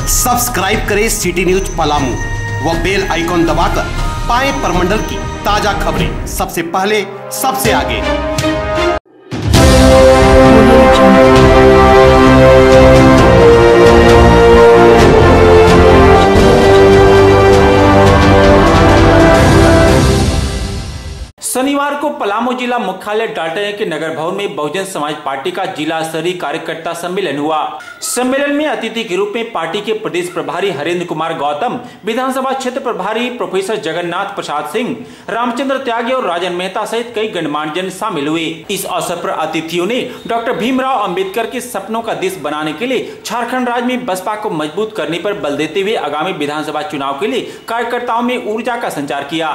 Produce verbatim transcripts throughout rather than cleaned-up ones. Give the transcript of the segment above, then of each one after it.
Subscribe करें city news Palamu व bell icon दबाकर पाएं प्रमंडल की ताजा खबरें सबसे पहले सबसे आगे। शनिवार को पलामू जिला मुख्यालय डाल्टन के नगर भवन में बहुजन समाज पार्टी का जिला स्तरीय कार्यकर्ता सम्मेलन हुआ। सम्मेलन में अतिथि के रूप में पार्टी के प्रदेश प्रभारी हरेंद्र कुमार गौतम, विधानसभा क्षेत्र प्रभारी प्रोफेसर जगन्नाथ प्रसाद सिंह, रामचंद्र त्यागी और राजन मेहता सहित कई गणमान्य जन शामिल हुए। इस अवसर पर अतिथियों ने डॉक्टर भीमराव अंबेडकर के सपनों का देश बनाने के लिए झारखंड राज्य में बसपा को मजबूत करने पर बल देते हुए आगामी विधानसभा चुनाव के लिए कार्यकर्ताओं में ऊर्जा का संचार किया।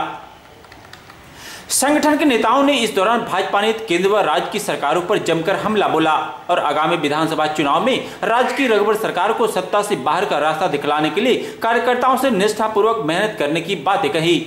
संगठन के नेताओं ने इस दौरान भाजपा ने केंद्र व राज्य की सरकारों पर जमकर हमला बोला और आगामी विधानसभा चुनाव में राज्य की रघुवर सरकार को सत्ता से बाहर का रास्ता दिखलाने के लिए कार्यकर्ताओं से निष्ठापूर्वक मेहनत करने की बातें कही।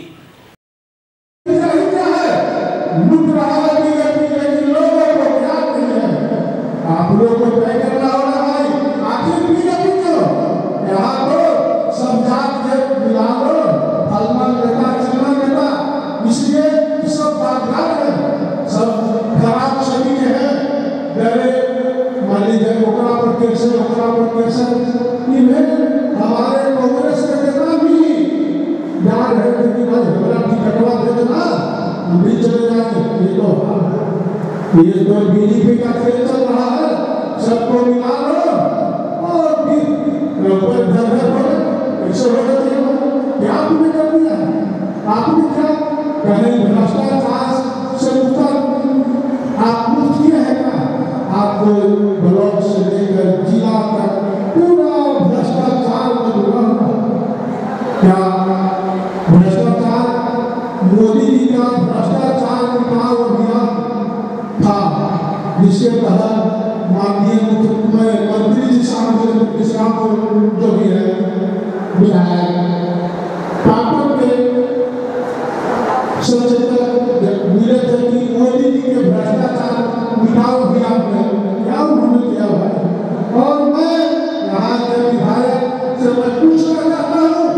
हमारे कांग्रेस के कितना भी यार है कि हमारा टिकटवा दे देना हम भी चले जाएंगे। ये तो ये तो बीजेपी का खेल चल रहा है, सबको मिला लो और फिर ऊपर धरधर पर कैसे हो जाती है। क्या आपने कर दिया? आपने क्या कहीं भ्रष्टाचार से मुक्त आप मुक्त किया है क्या? आपको ब्लॉक से लेकर जिला तक पूरा भ्रष्टाचार में डूबा हुआ। क्या भ्रष्टाचार मोदी जी का भ्रष्टाचार मिटाओ अभियान था, जिसके तहत माननीय मुख्यमंत्री मंत्री जी शामिल जो भी है विधायक पाटन के सचेतक मिले थे कि मोदी जी के भ्रष्टाचार मिटाओ अभियान में क्या उन्होंने किया है। और मैं यहाँ के विधायक से मैं पूछना चाहता हूँ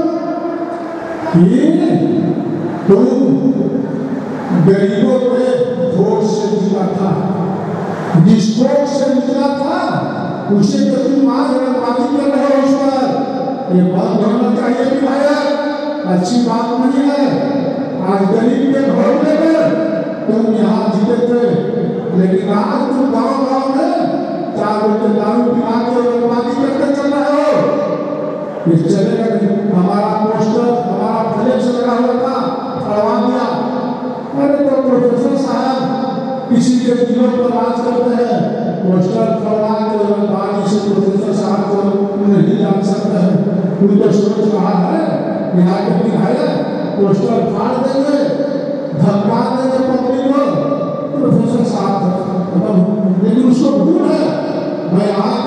कि तुम गरीबों के वोट से जीता था, जिस वोट से जीता था उसे तो तुम आज रंगबाजी कर रहे हो। उस पर ये बात होना चाहिए विधायक, अच्छी बात नहीं है। आज गरीब के वोट लेकर तुम यहाँ जीते थे, लेकिन आज तुम गाँव गाँव में चार बजे दारू पिला के रंगबाजी करके चल रहे हो। इस चलेगा नहीं। हमारा पोस्टर हमारा फ्लेक्स लगा हुआ था, फड़वा दिया। अरे तो प्रोफेसर साहब किसी के दिलों पर राज करते हैं, पोस्टर फड़वा के रंगबाजी से प्रोफेसर साहब को नहीं जान सकते हैं। उनको सोच रहा है यहाँ के विधायक पोस्टर फाड़ देंगे, धक्का देंगे पब्लिक को, प्रोफेसर साहब, लेकिन उसको भूल है। मैं आज